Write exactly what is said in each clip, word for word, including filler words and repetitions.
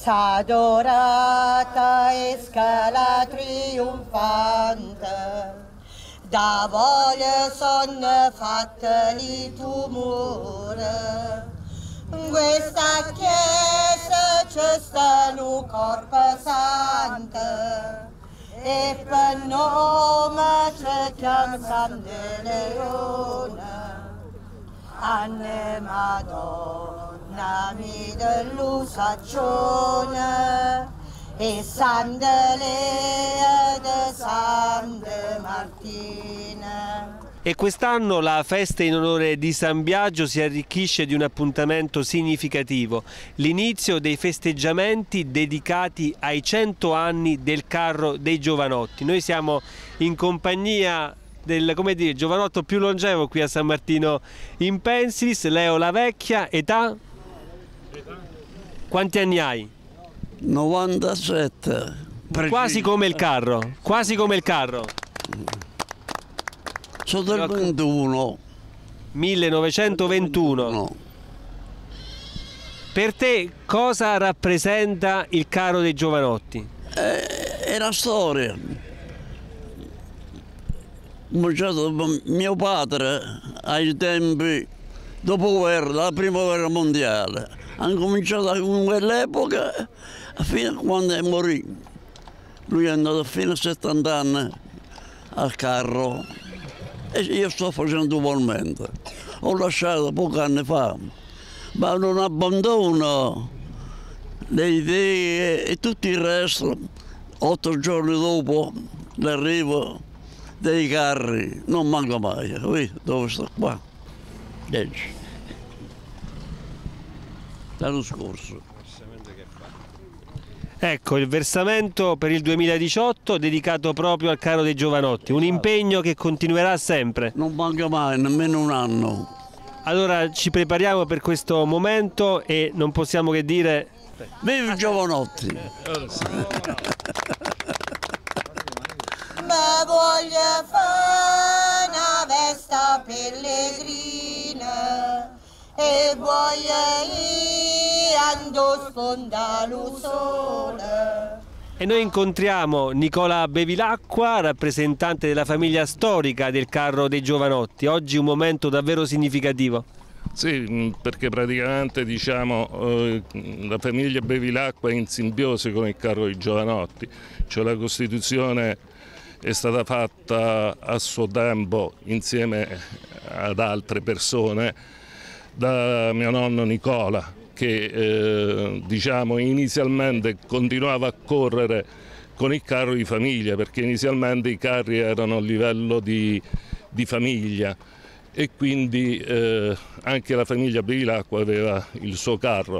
sa dorata e scala trionfante, da voglia son fatte li tumore. In questa chiesa c'è sta un corpo santo, e per nome c'è chiam San de Leone. Anne Madonna mi dell'Usaccione, e San de Lea de San de Martina. E quest'anno la festa in onore di San Biagio si arricchisce di un appuntamento significativo, l'inizio dei festeggiamenti dedicati ai cento anni del carro dei giovanotti. Noi siamo in compagnia del, come dire, giovanotto più longevo qui a San Martino in Pensilis, Leo La Vecchia. Età? Quanti anni hai? novantasette. Quasi come il carro, quasi come il carro. Sono del ventuno. millenovecentoventuno. No. Per te cosa rappresenta il carro dei giovanotti? È una storia. Mio padre, ai tempi dopoguerra, la prima guerra mondiale, ha cominciato a quell'epoca fino a quando morì. Lui è andato fino a settanta anni al carro. E io sto facendo ugualmente. Ho lasciato pochi anni fa, ma non abbandono le idee e tutto il resto. Otto giorni dopo l'arrivo dei carri, non manco mai. Qui, dove sto qua? Leggi. L'anno scorso. Ecco, il versamento per il duemiladiciotto dedicato proprio al carro dei giovanotti, un impegno che continuerà sempre. Non manca mai, nemmeno un anno. Allora ci prepariamo per questo momento e non possiamo che dire... Vivi i giovanotti! Ma voglio fare una vesta pellegrina e voglio ir ando sfondalu sole. E noi incontriamo Nicola Bevilacqua, rappresentante della famiglia storica del carro dei giovanotti. Oggi un momento davvero significativo. Sì, perché praticamente diciamo, eh, la famiglia Bevilacqua è in simbiosi con il carro dei giovanotti, cioè la Costituzione è stata fatta a suo tempo insieme ad altre persone da mio nonno Nicola, che eh, diciamo inizialmente continuava a correre con il carro di famiglia, perché inizialmente i carri erano a livello di, di famiglia e quindi eh, anche la famiglia Bevilacqua aveva il suo carro.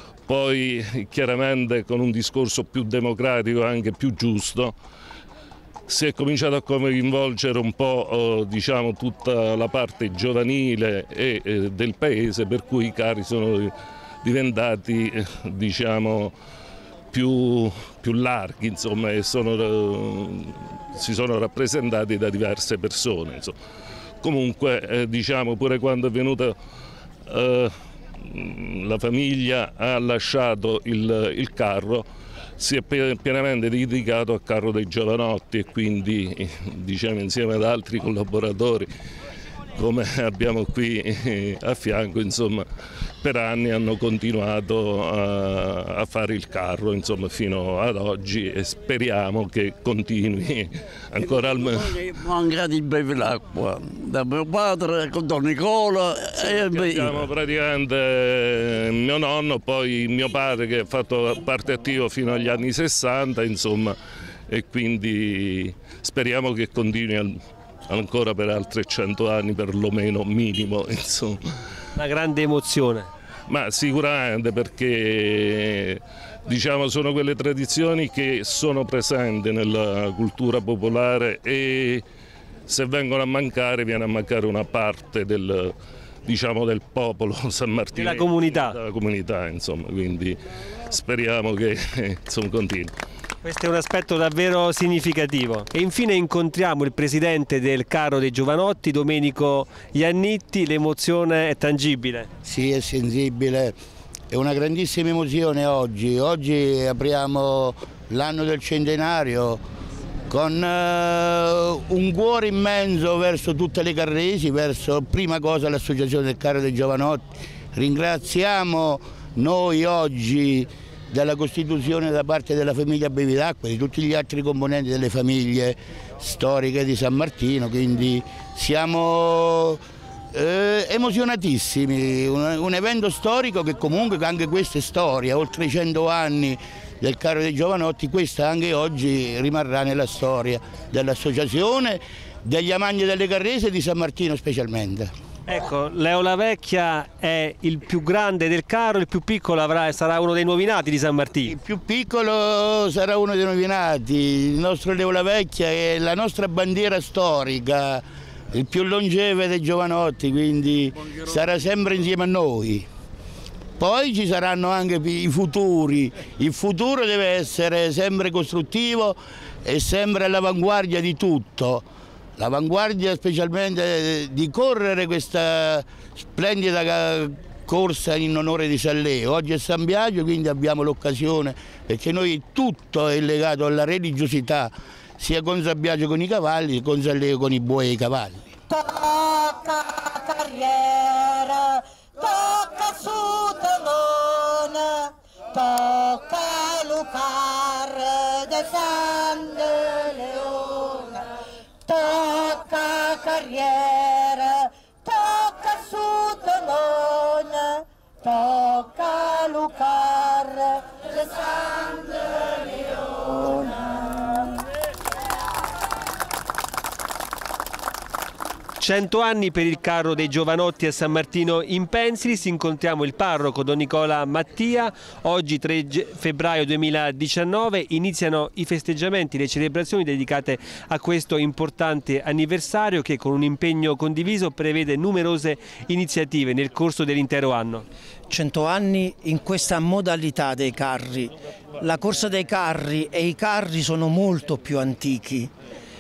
Poi chiaramente con un discorso più democratico e anche più giusto si è cominciato a coinvolgere un po' diciamo, tutta la parte giovanile e, e del paese, per cui i carri sono diventati diciamo, più, più larghi, insomma, e sono, si sono rappresentati da diverse persone. Insomma. Comunque eh, diciamo, pure quando è venuta eh, la famiglia ha lasciato il, il carro, si è pienamente dedicato al carro dei giovanotti e quindi diciamo, insieme ad altri collaboratori come abbiamo qui a fianco, insomma, per anni hanno continuato a, a fare il carro, insomma, fino ad oggi e speriamo che continui ancora almeno. Mancati il Bevilacqua da mio padre con Don Nicola sì, e abbiamo praticamente mio nonno, poi mio padre che ha fatto parte attiva fino agli anni sessanta, insomma, e quindi speriamo che continui al, ancora per altri cento anni perlomeno, minimo, insomma. Una grande emozione. Ma sicuramente, perché diciamo, sono quelle tradizioni che sono presenti nella cultura popolare e se vengono a mancare viene a mancare una parte del, diciamo, del popolo San Martino. Della comunità. Della comunità, insomma, quindi speriamo che insomma, continui. Questo è un aspetto davvero significativo. E infine incontriamo il presidente del carro dei giovanotti, Domenico Iannitti. L'emozione è tangibile? Sì, è sensibile, È una grandissima emozione oggi, oggi apriamo l'anno del centenario con uh, un cuore immenso verso tutte le carresi, verso prima cosa l'associazione del Carro dei Giovanotti. Ringraziamo noi oggi della Costituzione da parte della famiglia Bevilacqua e di tutti gli altri componenti delle famiglie storiche di San Martino, quindi siamo eh, emozionatissimi, un, un evento storico che comunque anche questa è storia, oltre i cento anni del Carro dei Giovanotti, questa anche oggi rimarrà nella storia dell'associazione, degli amanti delle carrese e di San Martino specialmente. Ecco, Leo La Vecchia è il più grande del carro, il più piccolo avrà, sarà uno dei nuovi nati di San Martino. Il più piccolo sarà uno dei nuovi nati, il nostro Leo La Vecchia è la nostra bandiera storica, il più longeve dei Giovanotti, quindi sarà sempre insieme a noi. Poi ci saranno anche i futuri, il futuro deve essere sempre costruttivo e sempre all'avanguardia di tutto. L'avanguardia specialmente di correre questa splendida corsa in onore di San Leo. Oggi è San Biagio, quindi abbiamo l'occasione, perché noi tutto è legato alla religiosità, sia con San Biagio con i cavalli, sia con San Leo con i buoi e i cavalli. Tocca carriera, tocca Sutamone, tocca Lucar de San Leone, tocca carriera, tocca Sutamone, tocca Lucar de San Leone. cento anni per il Carro dei Giovanotti a San Martino in Pensilis. Incontriamo il parroco Don Nicola Mattia. Oggi tre febbraio duemiladiciannove iniziano i festeggiamenti, le celebrazioni dedicate a questo importante anniversario che con un impegno condiviso prevede numerose iniziative nel corso dell'intero anno. cento anni in questa modalità dei carri. La corsa dei carri e i carri sono molto più antichi.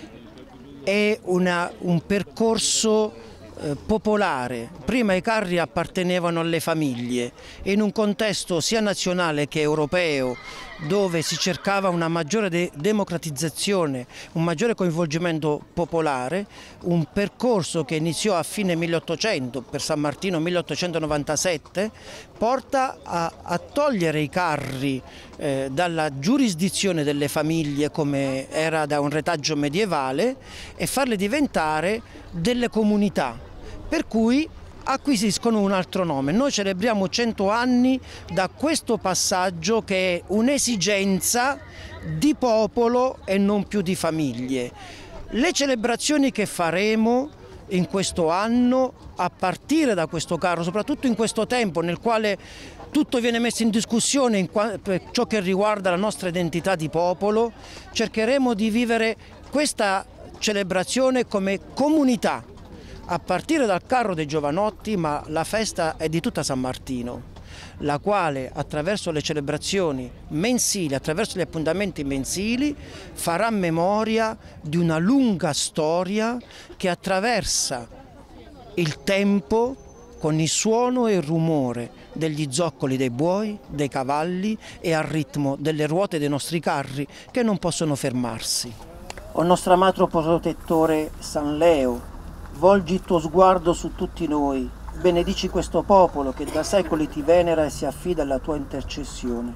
È una, un percorso eh, popolare. Prima i carri appartenevano alle famiglie e in un contesto sia nazionale che europeo, dove si cercava una maggiore de democratizzazione, un maggiore coinvolgimento popolare, un percorso che iniziò a fine milleottocento, per San Martino milleottocentonovantasette, porta a, a togliere i carri eh, dalla giurisdizione delle famiglie come era da un retaggio medievale e farle diventare delle comunità, per cui acquisiscono un altro nome. Noi celebriamo cento anni da questo passaggio che è un'esigenza di popolo e non più di famiglie. Le celebrazioni che faremo in questo anno, a partire da questo carro, soprattutto in questo tempo nel quale tutto viene messo in discussione in per ciò che riguarda la nostra identità di popolo, cercheremo di vivere questa celebrazione come comunità, a partire dal Carro dei Giovanotti, ma la festa è di tutta San Martino, la quale attraverso le celebrazioni mensili, attraverso gli appuntamenti mensili, farà memoria di una lunga storia che attraversa il tempo con il suono e il rumore degli zoccoli dei buoi, dei cavalli e al ritmo delle ruote dei nostri carri che non possono fermarsi. O nostro amato protettore San Leo, volgi il tuo sguardo su tutti noi, benedici questo popolo che da secoli ti venera e si affida alla tua intercessione.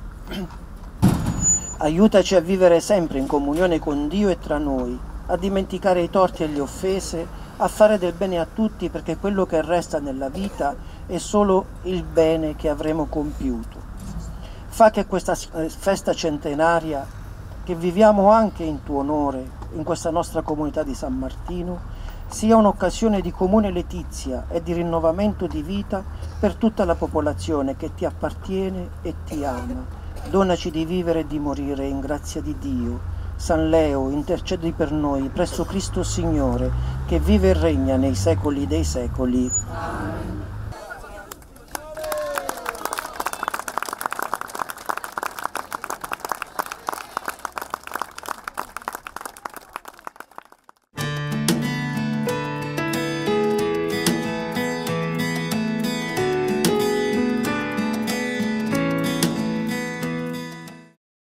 Aiutaci a vivere sempre in comunione con Dio e tra noi, a dimenticare i torti e le offese, a fare del bene a tutti, perché quello che resta nella vita è solo il bene che avremo compiuto. Fa che questa festa centenaria, che viviamo anche in tuo onore, in questa nostra comunità di San Martino, sia un'occasione di comune letizia e di rinnovamento di vita per tutta la popolazione che ti appartiene e ti ama. Donaci di vivere e di morire in grazia di Dio. San Leo, intercedi per noi presso Cristo Signore, che vive e regna nei secoli dei secoli. Amen.